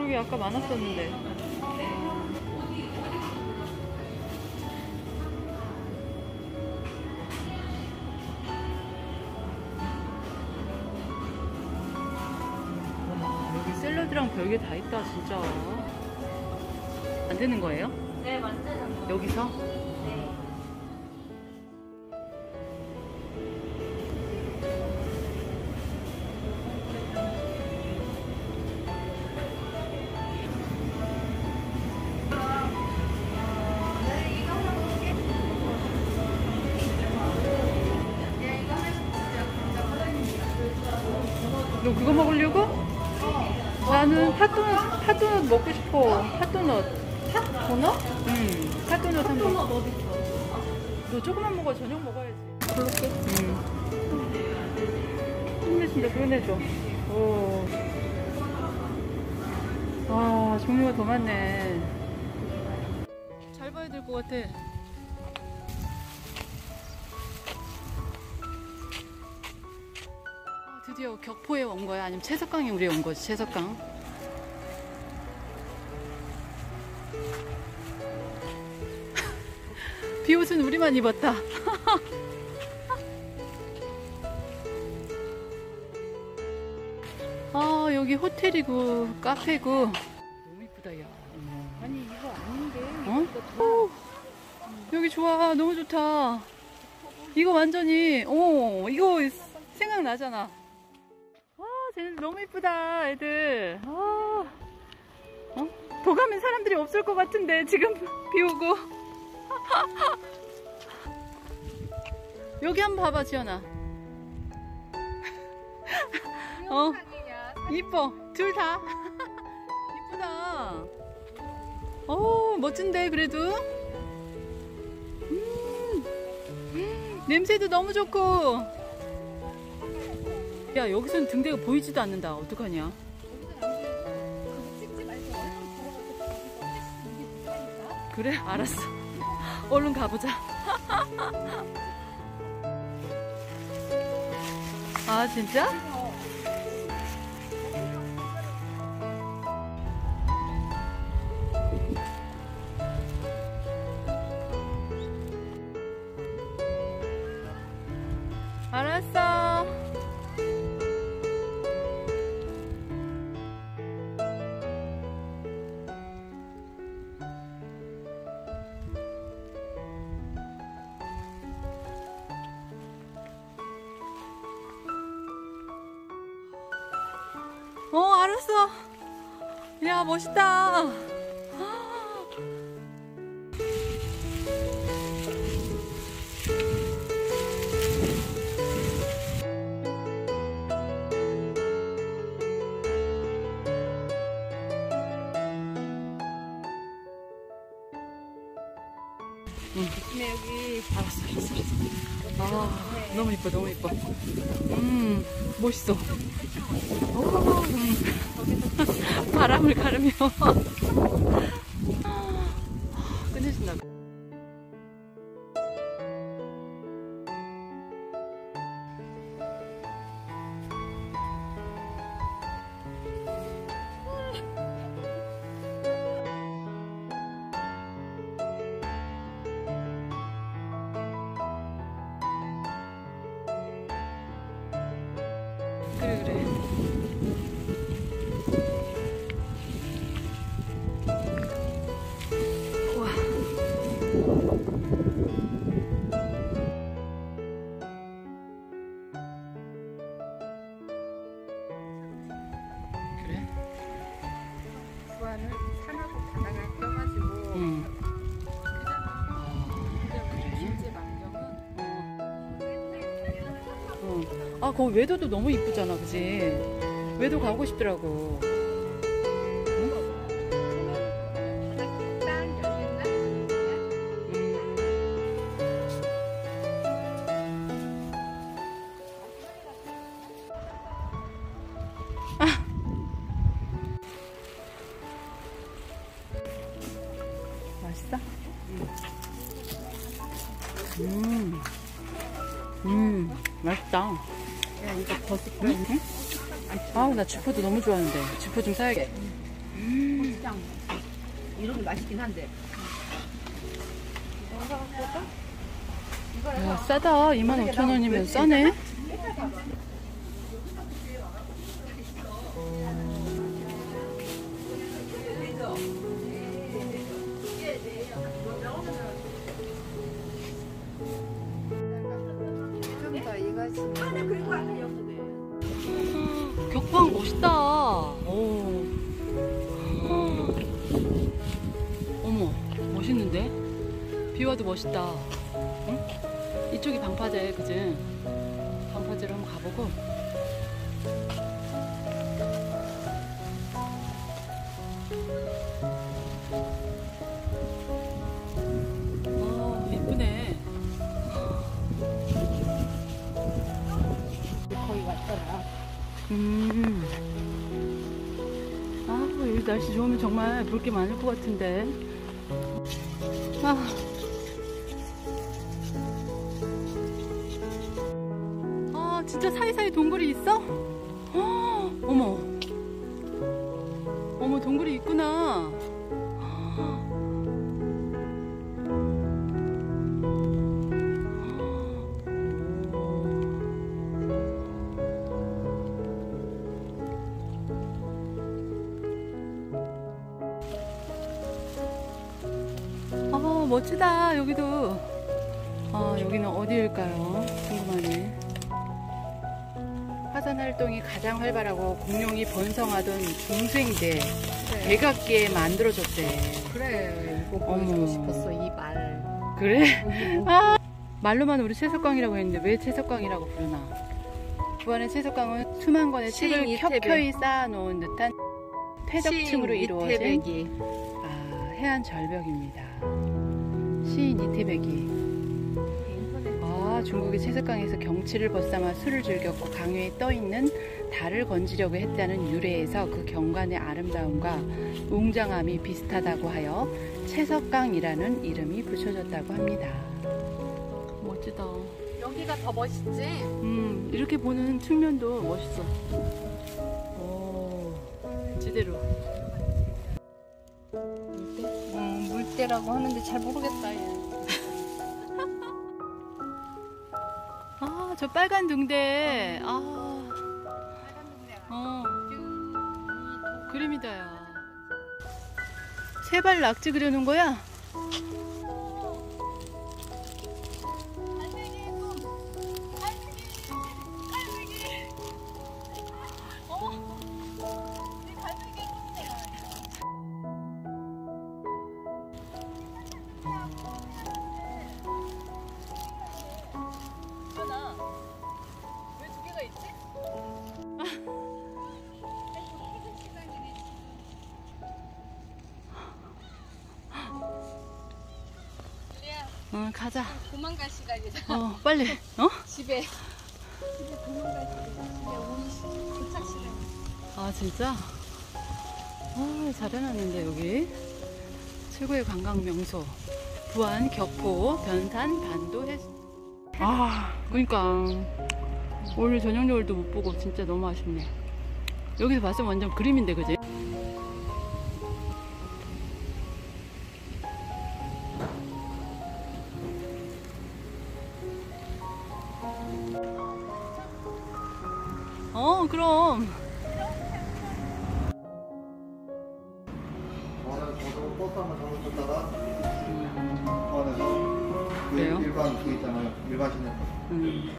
여기 아까 많았었는데. 와, 여기 샐러드랑 별게 다 있다 진짜. 만드는 거예요? 네, 만드는 거. 여기서? 네. 너 그거 먹으려고? 나는 핫도넛 먹고 싶어. 핫도넛. 핫도넛? 응. 핫도넛 한 번. 핫도넛 어디 있어? 너 조금만 먹어. 저녁 먹어야지. 그렇게? 응. 힘내준다. 힘내줘. 오. 아, 종류가 더 많네. 잘 봐야 될 것 같아. 드디어 격포에 온 거야? 아니면 채석강에 우리 온 거지? 채석강. 비옷은 우리만 입었다. 아, 여기 호텔이고 카페고. 너무 이쁘다, 야. 아니, 이거 아닌데. 어? 오, 여기 좋아. 너무 좋다. 이거 완전히, 이거 생각나잖아. 쟤네 너무 이쁘다, 애들. 도 가면 사람들이 없을 것 같은데, 지금 비 오고. 여기 한번 봐봐, 지연아. 이뻐. 둘 다. 이쁘다. 멋진데, 그래도. 냄새도 너무 좋고. 야, 여기서는 등대가 보이지도 않는다. 어떡하냐? 그래? 알았어. 얼른 가보자. 아, 진짜? 알았어. 알았어. 야, 멋있다. 근데 여기 알았어. 너무 이뻐, 너무 이뻐. 멋있어. 바람을 가르며. 끝내준다. 그래, 그래. 우와. 그래? 수아는 산하고 바다가 껴가지고 실제 망경은 거기 외도도 너무 이쁘잖아, 그지? 외도 가고 싶더라고. 맛있어? 맛있다. 야, 이거 버섯 응? 아우, 나 주포도 너무 좋아하는데. 주포 좀 사야겠. 고추장 이런 게 맛있긴 한데. 야, 싸다. 25,000원이면 싸네. 좀 더 익어지면. 격방 멋있다. 오. 어머, 멋있는데? 비와도 멋있다. 응? 이쪽이 방파제, 그지? 방파제로 한번 가보고. 예쁘네. 거의 왔잖아. 여기 날씨 좋으면 정말 볼 게 많을 것 같은데. 진짜 사이사이 동굴이 있어? 어머. 어머, 동굴이 있구나. 멋지다. 여기도. 여기는 어디일까요? 궁금하네. 화산 활동이 가장 활발하고 공룡이 번성하던 중생대 백악기에 만들어졌대. 그래, 이거 어머. 보여주고 싶었어, 이 말. 그래? 말로만 우리 채석강이라고 했는데 왜 채석강이라고 부르나? 부안의 채석강은 수만 권의 책을 이태백. 켜켜이 쌓아놓은 듯한 퇴적층으로 이루어진 이태백이. 해안 절벽입니다. 시인 이태백이 중국의 채석강에서 경치를 벗삼아 술을 즐겼고 강위에 떠있는 달을 건지려고 했다는 유래에서 그 경관의 아름다움과 웅장함이 비슷하다고 하여 채석강이라는 이름이 붙여졌다고 합니다. 멋지다. 여기가 더 멋있지? 이렇게 보는 측면도 멋있어. 오, 지대로. 물대라고 하는데 잘 모르겠다, 얘. 저 빨간 등대. 그림이다, 야. 세발 낙지 그려놓은 거야? 왜 두 개가 있지? 가자. 도망갈 시간이다. 빨리. 집에 도망갈 시간이다. 집에 도착 시간. 진짜? 잘 해놨는데, 여기. 최고의 관광 명소. 부안, 격포, 변산, 반도, 해수. 그러니까. 오늘 저녁여울도 못 보고 진짜 너무 아쉽네. 여기서 봤으면 완전 그림인데, 그지? 그럼. 저도 버스 한번 잘못했다가 포항에서 그래요? 일반 그 있잖아요. 일반 시내 버스.